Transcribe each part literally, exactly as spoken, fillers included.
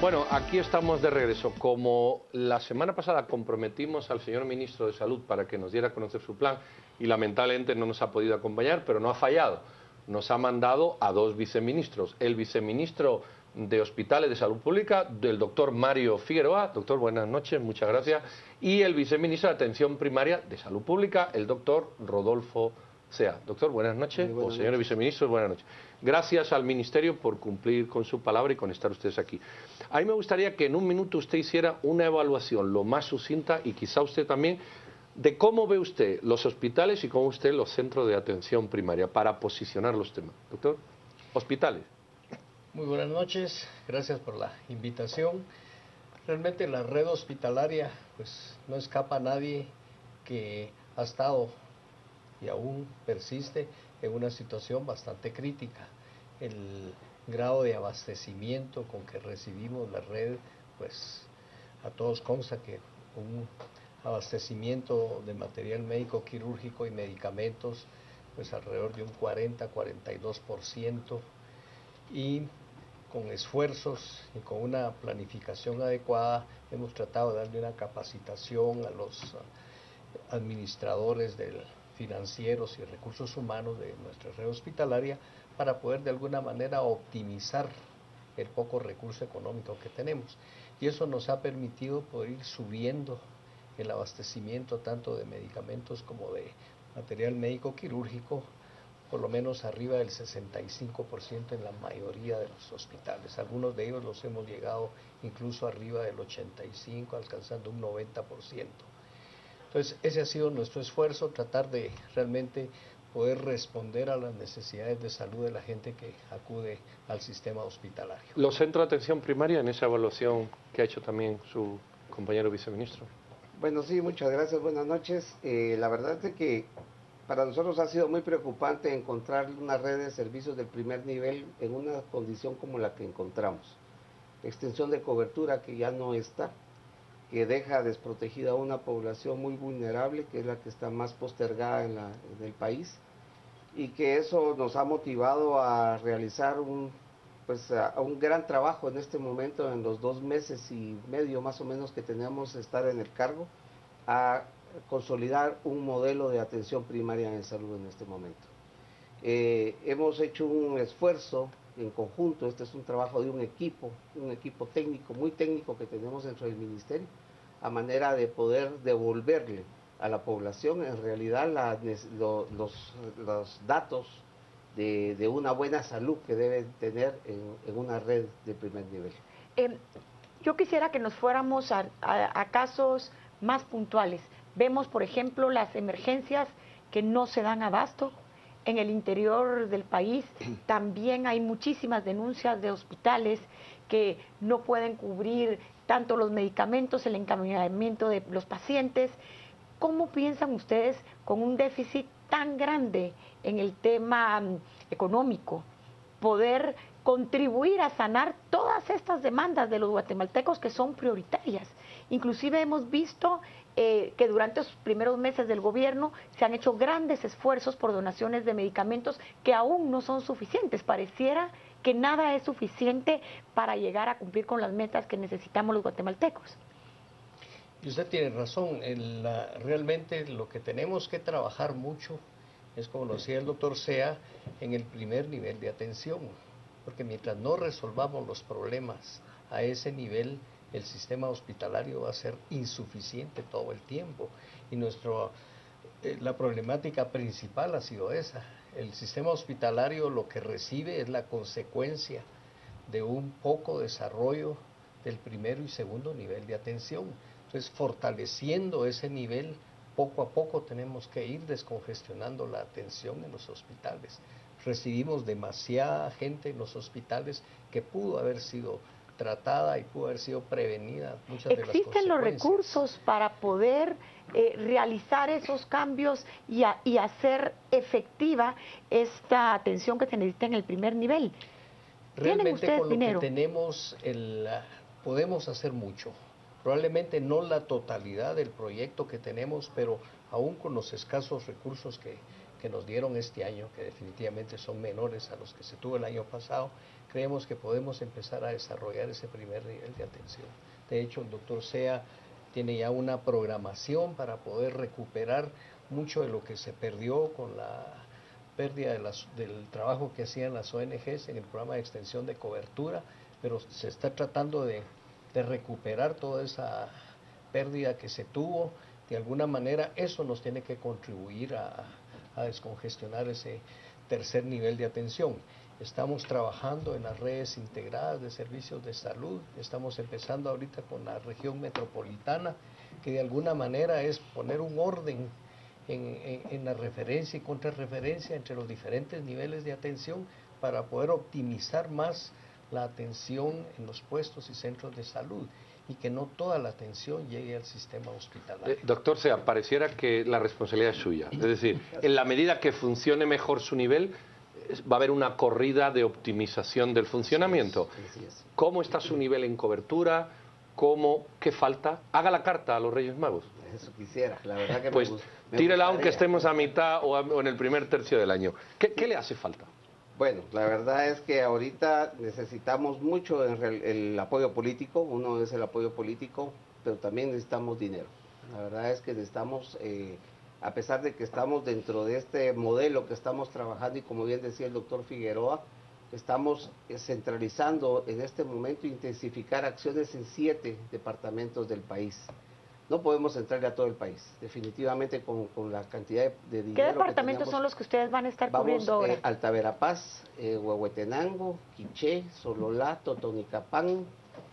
Bueno, aquí estamos de regreso. Como la semana pasada comprometimos al señor ministro de Salud para que nos diera a conocer su plan y lamentablemente no nos ha podido acompañar, pero no ha fallado. Nos ha mandado a dos viceministros. El viceministro de Hospitales de Salud Pública, del doctor Mario Figueroa. Doctor, buenas noches, muchas gracias. Y el viceministro de Atención Primaria de Salud Pública, el doctor Rodolfo Sea. Doctor, buenas noches. Buenas o señores noches. viceministros, buenas noches. Gracias al Ministerio por cumplir con su palabra y con estar ustedes aquí. A mí me gustaría que en un minuto usted hiciera una evaluación lo más sucinta y quizá usted también de cómo ve usted los hospitales y cómo usted los centros de atención primaria para posicionar los temas. Doctor, hospitales. Muy buenas noches, gracias por la invitación. Realmente la red hospitalaria, pues no escapa a nadie que ha estado y aún persiste en una situación bastante crítica. El grado de abastecimiento con que recibimos la red, pues a todos consta que un abastecimiento de material médico quirúrgico y medicamentos, pues alrededor de un cuarenta a cuarenta y dos por ciento, y con esfuerzos y con una planificación adecuada hemos tratado de darle una capacitación a los administradores del financieros y recursos humanos de nuestra red hospitalaria para poder de alguna manera optimizar el poco recurso económico que tenemos, y eso nos ha permitido poder ir subiendo el abastecimiento tanto de medicamentos como de material médico quirúrgico, por lo menos arriba del sesenta y cinco por ciento en la mayoría de los hospitales. Algunos de ellos los hemos llegado incluso arriba del ochenta y cinco por ciento, alcanzando un noventa por ciento. Entonces, ese ha sido nuestro esfuerzo, tratar de realmente poder responder a las necesidades de salud de la gente que acude al sistema hospitalario. ¿Los centros de atención primaria en esa evaluación que ha hecho también su compañero viceministro? Bueno, sí, muchas gracias, buenas noches. Eh, la verdad es que para nosotros ha sido muy preocupante encontrar una red de servicios del primer nivel en una condición como la que encontramos. Extensión de cobertura que ya no está, que deja desprotegida a una población muy vulnerable, que es la que está más postergada en, la, en el país, y que eso nos ha motivado a realizar un, pues, a un gran trabajo en este momento, en los dos meses y medio más o menos que tenemos de estar en el cargo, a consolidar un modelo de atención primaria en salud en este momento. Eh, hemos hecho un esfuerzo en conjunto, este es un trabajo de un equipo, un equipo técnico, muy técnico que tenemos dentro del ministerio, a manera de poder devolverle a la población en realidad la, lo, los, los datos de, de una buena salud que deben tener en, en una red de primer nivel. Eh, yo quisiera que nos fuéramos a, a, a casos más puntuales. Vemos, por ejemplo, las emergencias que no se dan abasto. En el interior del país también hay muchísimas denuncias de hospitales que no pueden cubrir tanto los medicamentos, el encaminamiento de los pacientes. ¿Cómo piensan ustedes, con un déficit tan grande en el tema um, económico, poder contribuir a sanar todas estas demandas de los guatemaltecos que son prioritarias? Inclusive hemos visto eh, que durante los primeros meses del gobierno se han hecho grandes esfuerzos por donaciones de medicamentos que aún no son suficientes. Pareciera que nada es suficiente para llegar a cumplir con las metas que necesitamos los guatemaltecos. Y usted tiene razón, el, la, realmente lo que tenemos que trabajar mucho es, como lo decía el doctor Sea, en el primer nivel de atención, porque mientras no resolvamos los problemas a ese nivel, el sistema hospitalario va a ser insuficiente todo el tiempo. Y nuestro, eh, la problemática principal ha sido esa. El sistema hospitalario lo que recibe es la consecuencia de un poco desarrollo del primero y segundo nivel de atención. Entonces, fortaleciendo ese nivel, poco a poco tenemos que ir descongestionando la atención en los hospitales. Recibimos demasiada gente en los hospitales que pudo haber sido tratada y pudo haber sido prevenida muchas de las consecuencias. ¿Existen los recursos para poder eh, realizar esos cambios y, a, y hacer efectiva esta atención que se necesita en el primer nivel? Realmente con lo dinero? que tenemos, el, podemos hacer mucho. Probablemente no la totalidad del proyecto que tenemos, pero aún con los escasos recursos que, que nos dieron este año, que definitivamente son menores a los que se tuvo el año pasado, creemos que podemos empezar a desarrollar ese primer nivel de atención. De hecho, el doctor Sea tiene ya una programación para poder recuperar mucho de lo que se perdió con la pérdida de las, del trabajo que hacían las O N Ges en el programa de extensión de cobertura, pero se está tratando de, de recuperar toda esa pérdida que se tuvo. De alguna manera eso nos tiene que contribuir a, a descongestionar ese tercer nivel de atención. Estamos trabajando en las redes integradas de servicios de salud, estamos empezando ahorita con la región metropolitana, que de alguna manera es poner un orden en, en, en la referencia y contrarreferencia entre los diferentes niveles de atención para poder optimizar más la atención en los puestos y centros de salud y que no toda la atención llegue al sistema hospitalario. Eh, doctor Sea, pareciera que la responsabilidad es suya, es decir, en la medida que funcione mejor su nivel, va a haber una corrida de optimización del funcionamiento. ¿Cómo está su nivel en cobertura? ¿Cómo? ¿Qué falta? Haga la carta a los Reyes Magos. Eso quisiera, la verdad que pues me, me tírela gustaría. aunque estemos a mitad o, a, o en el primer tercio del año. ¿Qué, qué le hace falta? Bueno, la verdad es que ahorita necesitamos mucho en el, el apoyo político. Uno es el apoyo político, pero también necesitamos dinero. La verdad es que necesitamos... Eh, a pesar de que estamos dentro de este modelo que estamos trabajando y como bien decía el doctor Figueroa, estamos centralizando en este momento intensificar acciones en siete departamentos del país. No podemos entrarle a todo el país, definitivamente con, con la cantidad de, de dinero. ¿Qué departamentos que tenemos, son los que ustedes van a estar vamos, cubriendo ahora? Eh, Alta Verapaz, eh, Huehuetenango, Quiché, Sololá, Totonicapán,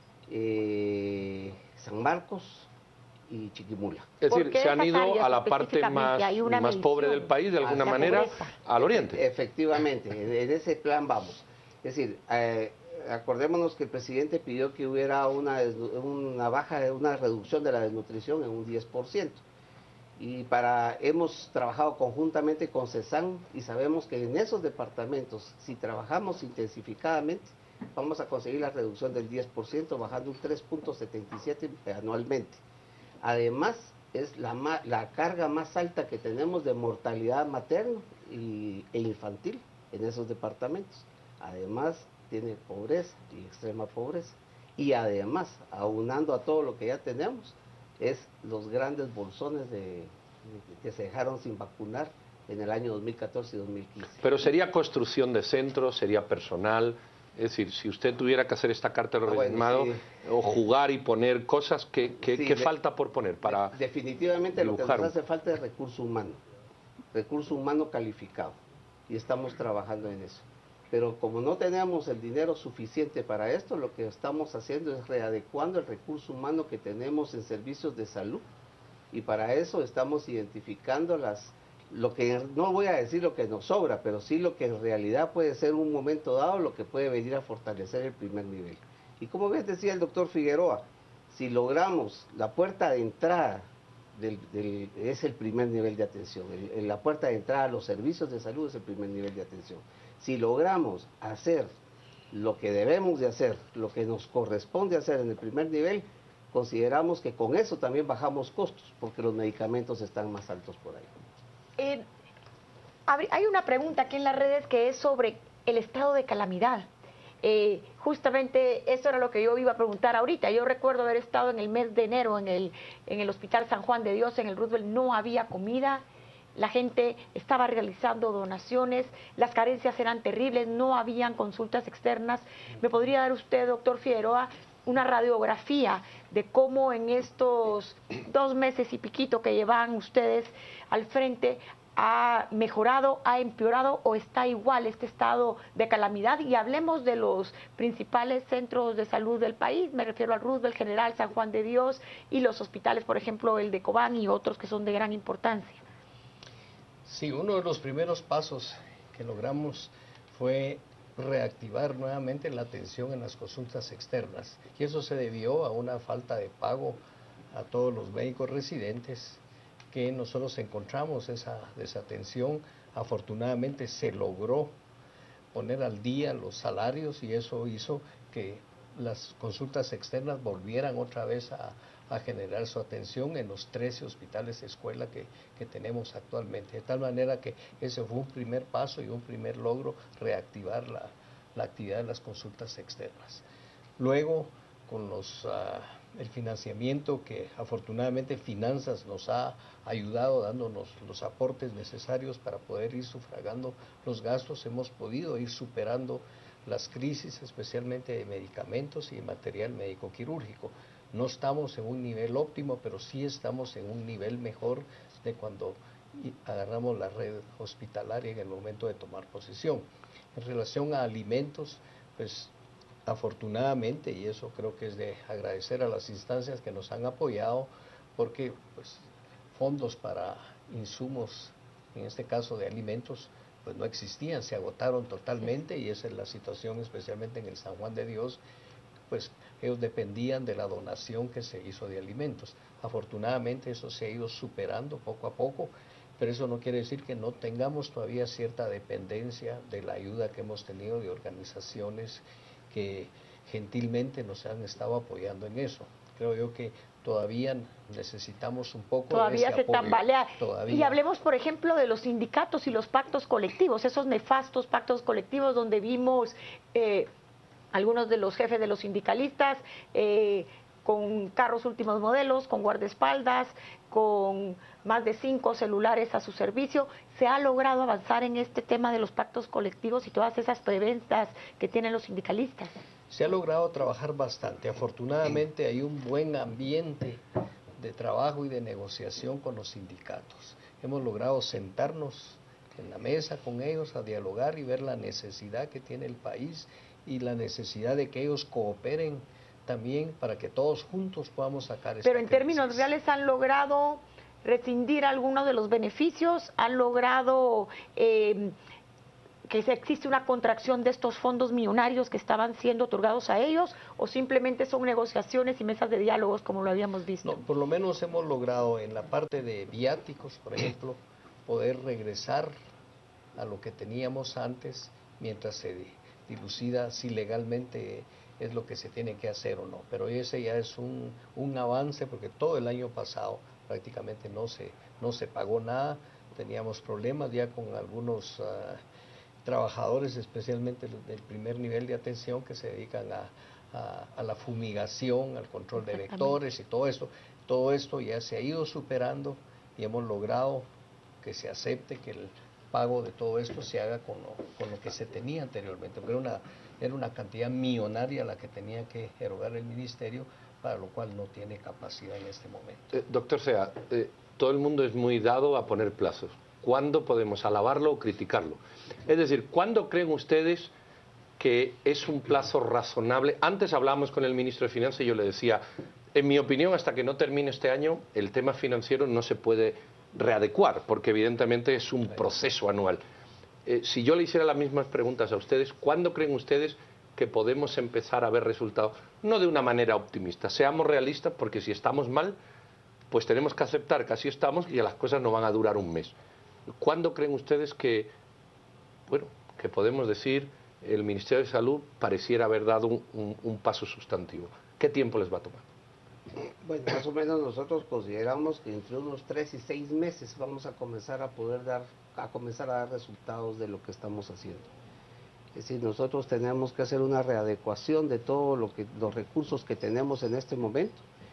eh, San Marcos y Chiquimula. Es decir, se han ido a la parte más, más pobre del país, de alguna manera, al oriente. Efectivamente, en ese plan vamos. Es decir, eh, acordémonos que el presidente pidió que hubiera una, una baja, una reducción de la desnutrición en un diez por ciento. Y para, hemos trabajado conjuntamente con CESAN y sabemos que en esos departamentos, si trabajamos intensificadamente, vamos a conseguir la reducción del diez por ciento, bajando un tres punto setenta y siete anualmente. Además, es la, la carga más alta que tenemos de mortalidad materna y, e infantil en esos departamentos. Además, tiene pobreza y extrema pobreza. Y además, aunando a todo lo que ya tenemos, es los grandes bolsones de, de, que se dejaron sin vacunar en el año dos mil catorce y dos mil quince. Pero sería construcción de centros, sería personal. Es decir, si usted tuviera que hacer esta carta de los Reyes Magos, sí, o jugar y poner cosas, ¿qué, qué, sí, ¿qué de, falta por poner para definitivamente lo que nos hace falta es recurso humano, recurso humano calificado, y estamos trabajando en eso. Pero como no tenemos el dinero suficiente para esto, lo que estamos haciendo es readecuando el recurso humano que tenemos en servicios de salud, y para eso estamos identificando las... lo que no voy a decir lo que nos sobra, pero sí lo que en realidad puede ser un momento dado, lo que puede venir a fortalecer el primer nivel. Y como bien decía el doctor Figueroa, si logramos la puerta de entrada, del, del, es el primer nivel de atención, el, la puerta de entrada a los servicios de salud es el primer nivel de atención. Si logramos hacer lo que debemos de hacer, lo que nos corresponde hacer en el primer nivel, consideramos que con eso también bajamos costos, porque los medicamentos están más altos por ahí. Eh, hay una pregunta aquí en las redes que es sobre el estado de calamidad. Eh, justamente eso era lo que yo iba a preguntar ahorita. Yo recuerdo haber estado en el mes de enero en el, en el Hospital San Juan de Dios, en el Roosevelt, no había comida, la gente estaba realizando donaciones, las carencias eran terribles, no habían consultas externas. ¿Me podría dar usted, doctor Figueroa, una radiografía de cómo en estos dos meses y piquito que llevan ustedes al frente ha mejorado, ha empeorado o está igual este estado de calamidad? Y hablemos de los principales centros de salud del país, me refiero al Roosevelt, General, San Juan de Dios y los hospitales, por ejemplo, el de Cobán y otros que son de gran importancia. Sí, uno de los primeros pasos que logramos fue reactivar nuevamente la atención en las consultas externas, y eso se debió a una falta de pago a todos los médicos residentes, que nosotros encontramos esa desatención. Afortunadamente se logró poner al día los salarios y eso hizo que las consultas externas volvieran otra vez a, a generar su atención en los trece hospitales de escuela que, que tenemos actualmente. De tal manera que ese fue un primer paso y un primer logro, reactivar la, la actividad de las consultas externas. Luego, con los, uh, el financiamiento que afortunadamente Finanzas nos ha ayudado dándonos los aportes necesarios para poder ir sufragando los gastos, hemos podido ir superando las crisis, especialmente de medicamentos y de material médico quirúrgico. No estamos en un nivel óptimo, pero sí estamos en un nivel mejor de cuando agarramos la red hospitalaria en el momento de tomar posesión. En relación a alimentos, pues afortunadamente, y eso creo que es de agradecer a las instancias que nos han apoyado, porque pues, fondos para insumos, en este caso de alimentos, pues no existían, se agotaron totalmente, y esa es la situación especialmente en el San Juan de Dios, pues ellos dependían de la donación que se hizo de alimentos. Afortunadamente eso se ha ido superando poco a poco, pero eso no quiere decir que no tengamos todavía cierta dependencia de la ayuda que hemos tenido de organizaciones que gentilmente nos han estado apoyando en eso. Creo yo que todavía necesitamos un poco todavía ese se tambalea. Todavía. Y hablemos, por ejemplo, de los sindicatos y los pactos colectivos, esos nefastos pactos colectivos donde vimos eh, algunos de los jefes de los sindicalistas eh, con carros últimos modelos, con guardaespaldas, con más de cinco celulares a su servicio. ¿Se ha logrado avanzar en este tema de los pactos colectivos y todas esas preventas que tienen los sindicalistas? Se ha logrado trabajar bastante. Afortunadamente hay un buen ambiente de trabajo y de negociación con los sindicatos. Hemos logrado sentarnos en la mesa con ellos a dialogar y ver la necesidad que tiene el país y la necesidad de que ellos cooperen también para que todos juntos podamos sacar esta Pero en crisis. términos reales han logrado rescindir algunos de los beneficios, han logrado eh, que existe una contracción de estos fondos millonarios que estaban siendo otorgados a ellos, o simplemente son negociaciones y mesas de diálogos como lo habíamos visto. No, por lo menos hemos logrado en la parte de viáticos, por ejemplo, poder regresar a lo que teníamos antes mientras se dilucida si legalmente es lo que se tiene que hacer o no, pero ese ya es un, un avance, porque todo el año pasado prácticamente no se, no se pagó nada, teníamos problemas ya con algunos uh, trabajadores, especialmente del primer nivel de atención, que se dedican a, a, a la fumigación, al control de vectores y todo esto. Todo esto ya se ha ido superando y hemos logrado que se acepte que el pago de todo esto se haga con lo, con lo que se tenía anteriormente, porque era una, era una cantidad millonaria la que tenía que erogar el ministerio, para lo cual no tiene capacidad en este momento. Eh, doctor Sea, eh, todo el mundo es muy dado a poner plazos. ¿Cuándo podemos alabarlo o criticarlo? Es decir, ¿cuándo creen ustedes que es un plazo razonable? Antes hablábamos con el ministro de Finanzas y yo le decía, en mi opinión, hasta que no termine este año, el tema financiero no se puede readecuar, porque evidentemente es un proceso anual. Eh, si yo le hiciera las mismas preguntas a ustedes, ¿cuándo creen ustedes que podemos empezar a ver resultados? No de una manera optimista, seamos realistas, porque si estamos mal, pues tenemos que aceptar que así estamos y que las cosas no van a durar un mes. ¿Cuándo creen ustedes que, bueno, que podemos decir el Ministerio de Salud pareciera haber dado un, un, un paso sustantivo? ¿Qué tiempo les va a tomar? Bueno, más o menos nosotros consideramos que entre unos tres y seis meses vamos a comenzar a poder dar, a comenzar a dar resultados de lo que estamos haciendo. Es decir, nosotros tenemos que hacer una readecuación de todos lo que, los recursos que tenemos en este momento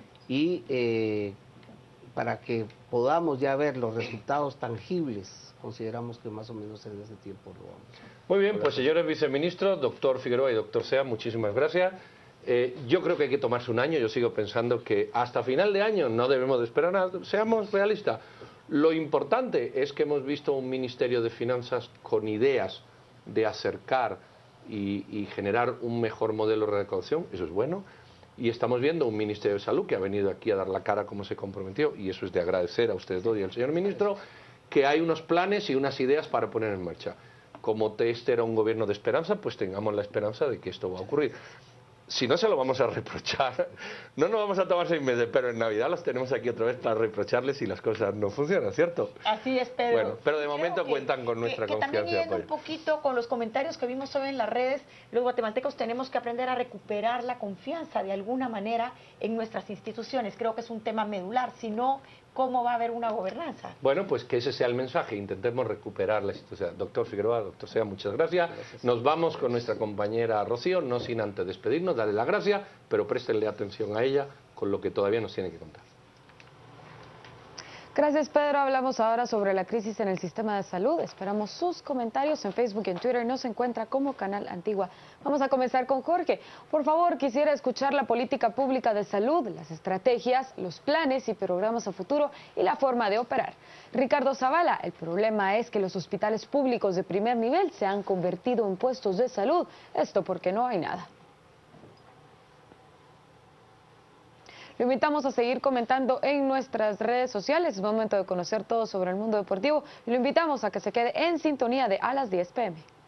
y eh, para que podamos ya ver los resultados tangibles, consideramos que más o menos en ese tiempo lo vamos. Muy bien, pues señores viceministros, doctor Figueroa y doctor Sea, muchísimas gracias. Eh, yo creo que hay que tomarse un año, yo sigo pensando que hasta final de año no debemos de esperar nada, seamos realistas. Lo importante es que hemos visto un Ministerio de Finanzas con ideas de acercar y, y generar un mejor modelo de recaudación, eso es bueno, y estamos viendo un Ministerio de Salud que ha venido aquí a dar la cara como se comprometió, y eso es de agradecer a ustedes dos y al señor ministro, que hay unos planes y unas ideas para poner en marcha. Como este era un gobierno de esperanza, pues tengamos la esperanza de que esto va a ocurrir. si no se lo vamos a reprochar, no nos vamos a tomar seis meses, pero en Navidad los tenemos aquí otra vez para reprocharles si las cosas no funcionan, ¿cierto? Así es, Pedro. Bueno, pero de Creo momento que, cuentan con nuestra que, que confianza también y yendo apoyo. un poquito con los comentarios que vimos hoy en las redes, los guatemaltecos tenemos que aprender a recuperar la confianza de alguna manera en nuestras instituciones. Creo que es un tema medular, si no, ¿cómo va a haber una gobernanza? Bueno, pues que ese sea el mensaje, intentemos recuperar la institución. Doctor Figueroa, doctor Sea, muchas gracias. gracias. Nos vamos con nuestra compañera Rocío, no sin antes despedirnos, darle las gracias, pero préstenle atención a ella con lo que todavía nos tiene que contar. Gracias, Pedro. Hablamos ahora sobre la crisis en el sistema de salud. Esperamos sus comentarios en Facebook y en Twitter. Nos encuentra como Canal Antigua. Vamos a comenzar con Jorge. Por favor, quisiera escuchar la política pública de salud, las estrategias, los planes y programas a futuro y la forma de operar. Ricardo Zavala, el problema es que los hospitales públicos de primer nivel se han convertido en puestos de salud. Esto porque no hay nada. Lo invitamos a seguir comentando en nuestras redes sociales. Es momento de conocer todo sobre el mundo deportivo. Lo invitamos a que se quede en sintonía de A las diez pe eme.